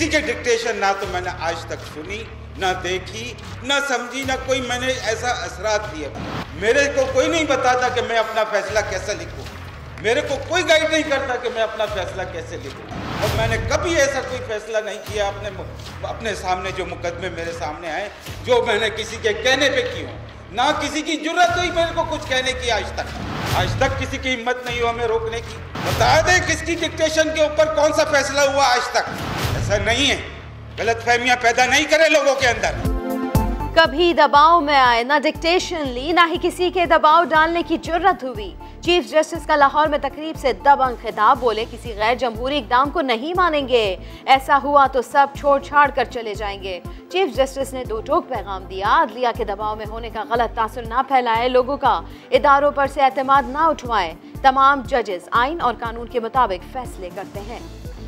किसी के डिक्टेशन ना तो मैंने आज तक सुनी, ना देखी, ना समझी, ना कोई मैंने ऐसा असरात दिए। मेरे को कोई नहीं बताता कि मैं अपना फैसला कैसे लिखूं, मेरे को कोई गाइड नहीं करता कि मैं अपना फैसला कैसे लिखूं। और मैंने कभी ऐसा कोई फैसला नहीं किया अपने सामने, जो मुकदमे मेरे सामने आए, जो मैंने किसी के कहने पे की हो, ना किसी की जुर्रत हुई मेरे को कुछ कहने की। आज तक किसी की हिम्मत नहीं हो हमें रोकने की। बता दे किसकी डिक्टेशन के ऊपर कौन सा फैसला हुआ आज तक। ऐसा नहीं है, गलतफहमियां पैदा नहीं करे लोगों के अंदर। कभी दबाव में आए, ना डिक्टेशन ली, ना ही किसी के दबाव डालने की जुर्रत हुई। चीफ जस्टिस का लाहौर में तकरीब से दबंग खिताब, बोले किसी गैर जमहूरी इकदाम को नहीं मानेंगे, ऐसा हुआ तो सब छोड़ छाड़ कर चले जाएंगे। चीफ जस्टिस ने दो टोक पैगाम दिया, अदलिया के दबाव में होने का गलत तासुर ना फैलाए, लोगों का इदारों पर से एतमाद ना उठवाएं। तमाम जजेस आइन और कानून के मुताबिक फैसले करते हैं।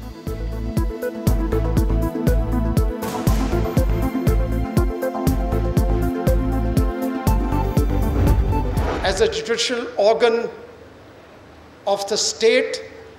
As a judicial organ of the state,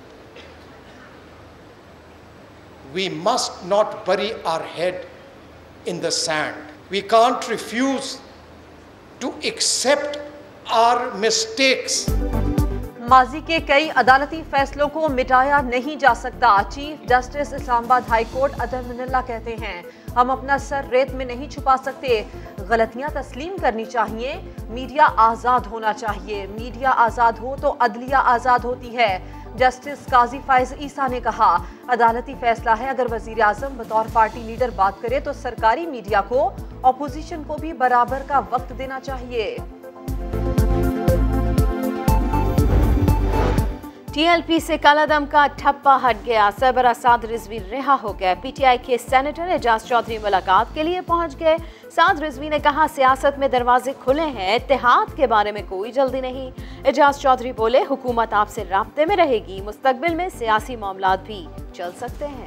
we must not bury our head in the sand. We can't refuse to accept our mistakes. माजी के कई अदालती फैसलों को मिटाया नहीं जा सकता। Chief justice Islamabad high court Athar Minallah कहते हैं, हम अपना सर रेत में नहीं छुपा सकते, गलतियां तस्लीम करनी चाहिए, मीडिया आज़ाद होना चाहिए। मीडिया आज़ाद हो तो अदलिया आज़ाद होती है। जस्टिस काजी फाइज ईसा ने कहा, अदालती फैसला है, अगर वजीर आजम बतौर पार्टी लीडर बात करे तो सरकारी मीडिया को, अपोजिशन को भी बराबर का वक्त देना चाहिए। टीएलपी से कालादम का ठप्पा हट गया, सरबराह साद रिजवी रिहा हो गए। पीटीआई के सेनेटर एजाज चौधरी मुलाकात के लिए पहुंच गए। साद रिजवी ने कहा, सियासत में दरवाजे खुले हैं, इत्तेहाद के बारे में कोई जल्दी नहीं। एजाज चौधरी बोले, हुकूमत आपसे राब्ते में रहेगी, मुस्तकबिल में सियासी मामलात भी चल सकते हैं।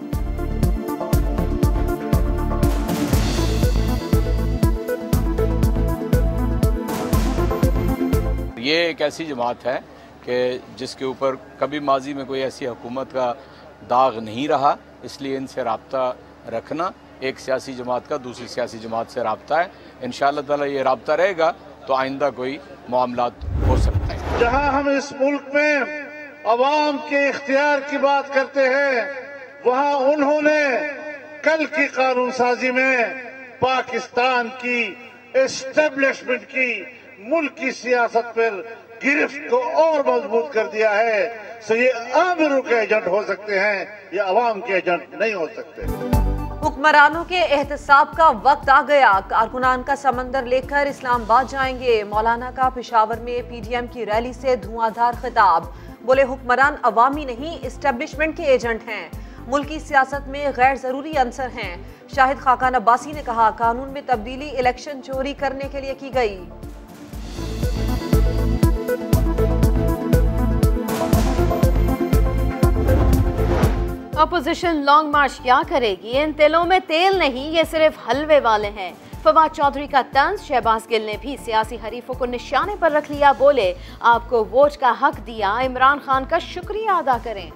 ये एक ऐसी जमात है कि जिसके ऊपर कभी माजी में कोई ऐसी हुकूमत का दाग नहीं रहा, इसलिए इनसे राब्ता रखना एक सियासी जमात का दूसरी सियासी जमात से राब्ता है। इंशाअल्लाह ताला ये राब्ता रहेगा तो आइंदा कोई मामलात हो सकता है। जहां हम इस मुल्क में अवाम के इख्तियार की बात करते हैं, वहां उन्होंने कल की कानून साजी में पाकिस्तान की एस्टेब्लिशमेंट की मुल्क की सियासत पर गिरफ्त को और मजबूत कर दिया है। सो ये आमिरों के एजेंट हो सकते हैं, ये अवाम के एजेंट नहीं हो सकते। हुक्मरानों के एहतसाब का वक्त आ गया, कारकुनान का समंदर लेकर इस्लामाबाद जाएंगे। मौलाना का पेशावर में पीडीएम की रैली से धुआंधार खिताब, बोले हुक्मरान अवामी नहीं एस्टेब्लिशमेंट के एजेंट हैं, मुल्की सियासत में गैर जरूरी अंसर हैं। शाहिद खाकान अब्बासी ने कहा, कानून में तब्दीली इलेक्शन चोरी करने के लिए की गई। अपोजिशन लॉन्ग मार्च क्या करेगी, इन तेलों में तेल नहीं, ये सिर्फ हलवे वाले हैं। फवाद चौधरी का तंज, शहबाज गिल ने भी सियासी हरीफों को निशाने पर रख लिया, बोले आपको वोट का हक दिया, इमरान खान का शुक्रिया अदा करें।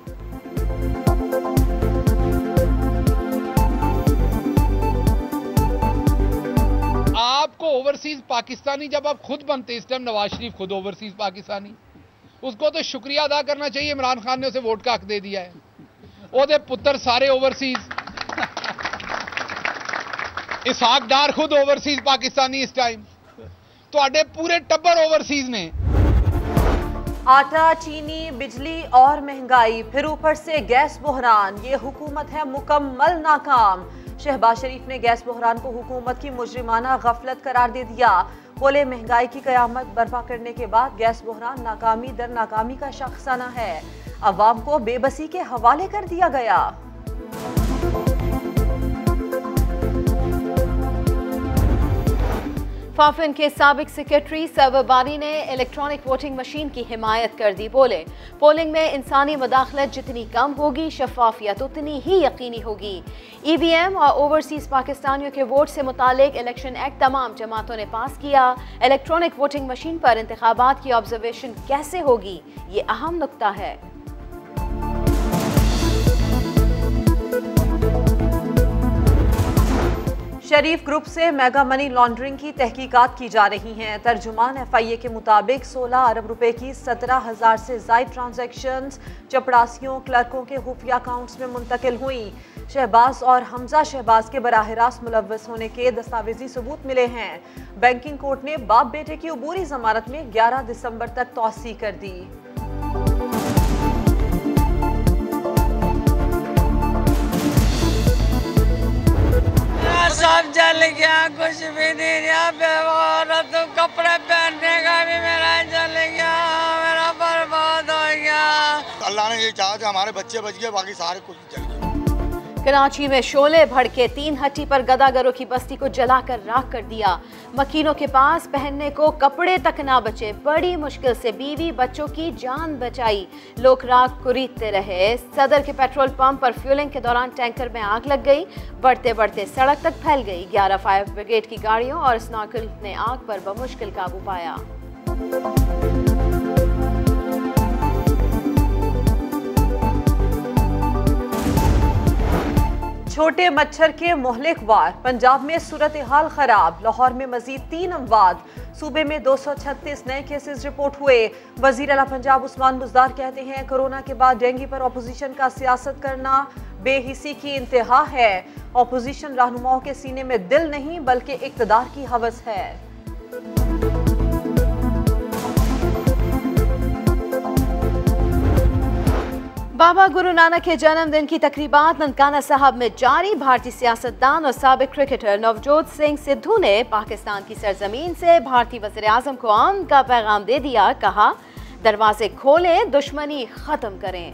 आपको ओवरसीज पाकिस्तानी, जब आप खुद बनते, इस टाइम नवाज शरीफ खुद ओवरसीज पाकिस्तानी, उसको तो शुक्रिया अदा करना चाहिए, इमरान खान ने उसे वोट का हक दे दिया है। ओदे पुत्र सारे ओवरसीज, इसहाक डार खुद ओवरसीज पाकिस्तानी इस टाइम, तो आडे पूरे टब्बर ओवरसीज ने। आटा, चीनी, बिजली और महंगाई, फिर ऊपर से गैस बहरान, ये हुकूमत है मुकम्मल नाकाम। शहबाज शरीफ ने गैस बहरान को हुकूमत की मुजरिमाना गफलत करार दे दिया, बोले महंगाई की कयामत बर्पा करने के बाद गैस बहरान नाकामी दर नाकामी का शख्साना है, अवाम को बेबसी के हवाले कर दिया गया। फाफिन के साबिक सेक्रेटरी सरवर बारी ने इलेक्ट्रॉनिक वोटिंग मशीन की हिमायत कर दी, बोले पोलिंग में इंसानी मुदाखलत जितनी कम होगी, शफाफियत उतनी ही यकीनी होगी। ईवीएम और ओवरसीज पाकिस्तानियों के वोट से मुतालिक इलेक्शन एक्ट तमाम जमातों ने पास किया। इलेक्ट्रॉनिक वोटिंग मशीन पर इंतखाबात की ऑब्जर्वेशन कैसे होगी, ये अहम नुक्ता है। शरीफ ग्रुप से मेगा मनी लॉन्ड्रिंग की तहकीकात की जा रही हैं। तर्जुमान FIA के मुताबिक 16 अरब रुपए की 17,000 से ज़ायद ट्रांजैक्शंस चपड़ासियों क्लर्कों के खुफिया अकाउंट्स में मुंतकिल हुई। शहबाज और हमजा शहबाज के बराह रास्त मुलव्वस होने के दस्तावेजी सबूत मिले हैं। बैंकिंग कोर्ट ने बाप बेटे की अबूरी जमानत में 11 दिसंबर तक तौसी कर दी। सब जल गया, कुछ भी नहीं रहा, तो कपड़े पहनने का भी मेरा जल गया, मेरा बर्बाद हो गया। अल्लाह ने ये चाहा कि हमारे बच्चे बच गए, बाकी सारे कुछ जल गए। कराची में शोले भड़के, 3 हट्टी पर गदागरों की बस्ती को जलाकर राख कर दिया। मकीनों के पास पहनने को कपड़े तक ना बचे, बड़ी मुश्किल से बीवी बच्चों की जान बचाई। लोग राख कुरीदते रहे। सदर के पेट्रोल पंप पर फ्यूलिंग के दौरान टैंकर में आग लग गई, बढ़ते बढ़ते सड़क तक फैल गई। 11 फायर ब्रिगेड की गाड़ियों और स्नॉर्कल ने आग पर बमुश्किल काबू पाया। छोटे मच्छर के मोहलिक वार, पंजाब में सूरत हाल खराब। लाहौर में मजीद 3 अमवात। सूबे में 236 नए केसेस रिपोर्ट हुए। वजीर आला पंजाब उस्मान बुज़दार कहते हैं कोरोना के बाद डेंगू पर अपोजिशन का सियासत करना बेहिसी की इंतहा है। अपोजिशन रहनुमाओं के सीने में दिल नहीं बल्कि इक़्तिदार की हवस है। बाबा गुरु नानक के जन्मदिन की तकरीबात ननकाना साहब में जारी। भारतीय सियासतदान और साबिक क्रिकेटर नवजोत सिंह सिद्धू ने पाकिस्तान की सरजमीन से भारतीय वज़ीर आज़म को अमन का पैगाम दे दिया। कहा, दरवाजे खोलें, दुश्मनी खत्म करें।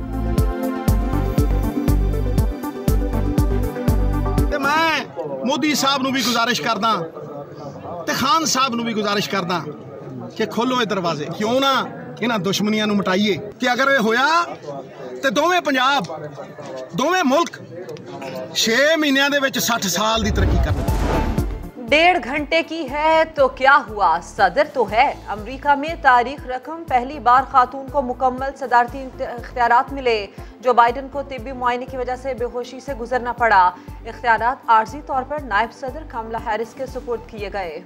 मैं मोदी साहब नूं भी गुजारिश करदा ते खान साहब नूं भी गुजारिश करदा कि खोलो ये दरवाजे, क्यों ना इन्हां दुश्मनियां नूं मिटाइए। कि अगर ये होया तो दोवें पंजाब दोवें मुल्क 6 महीनों दे विच 60 साल की तरक्की कर। 1.5 घंटे की है तो क्या हुआ, सदर तो है। अमेरिका में तारीख रकम पहली बार खातून को मुकम्मल सदारती इख्तियारात मिले। जो बाइडन को तिब्बी मुआयने की वजह से बेहोशी से गुजरना पड़ा। इख्तियारात आर्जी तौर पर नायब सदर कमला हैरिस के सुपुर्द किए गए।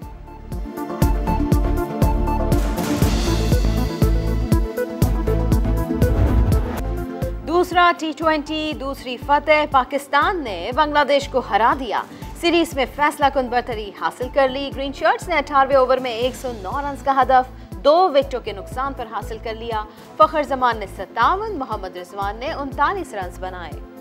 दूसरा T20 दूसरी फतेह, पाकिस्तान ने बांग्लादेश को हरा दिया। सीरीज में फैसला कुन बरतरी हासिल कर ली। ग्रीन शर्ट्स ने 18वें ओवर में 109 रन का हदफ 2 विकेटों के नुकसान पर हासिल कर लिया। फखर जमान ने 57, मोहम्मद रिजवान ने 39 रन बनाए।